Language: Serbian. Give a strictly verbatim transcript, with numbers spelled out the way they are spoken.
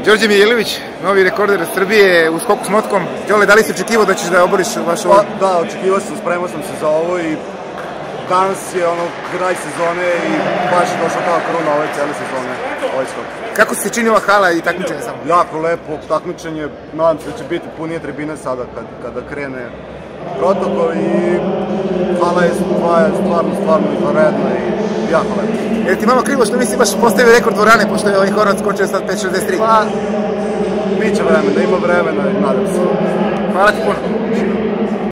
Đorđe Mijailović, novi rekorder Srbije u skoku s motkom. Đole, da li si očekivao da ćeš da oboriš vaš ovo? Da, očekivao sam, spremao sam se za ovo i danas je ono kraj sezone i baš je došla kao kruna ove cijele sezone, ovaj skok. Kako se čini ova hala i takmičenje samo? Jako lepo takmičenje, nadam se da će biti punije tribine sada kada krene protokol i hala je stvarno, stvarno izvanredna i jako lepo. Je li ti malo krivo što nisi baš postavio rekord dvorane, pošto je ovaj Horvat skočio sad pet šezdeset tri? Pa, bit će vremena, ima vremena i nadam se. Hvala ti puno.